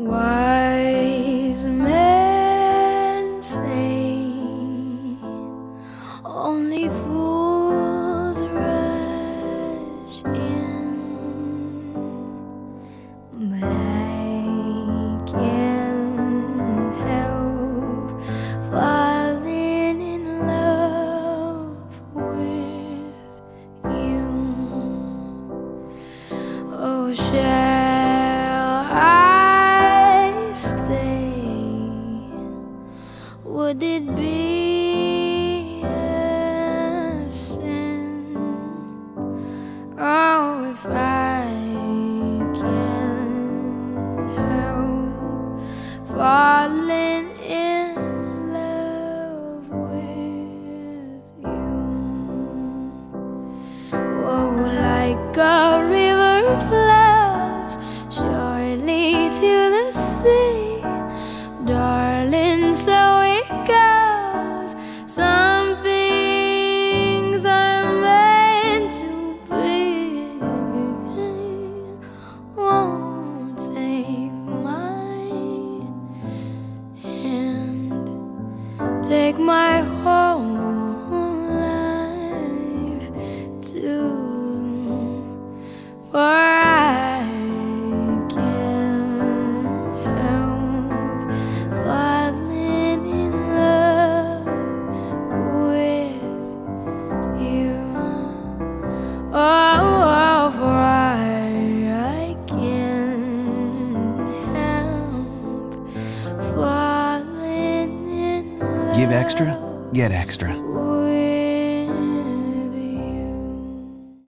Wise men say only fools rush in, but I can't help falling in love with you. Oh, shall I stay? Would it be a sin? Oh, if I can't help falling in love with you. Oh, like a river flows surely to the sea, darling, so it goes. Some things are meant to be. Won't take my hand, take my whole life too, for I can't help falling in love with you. Oh, for I can't help falling in love. Give extra, get extra.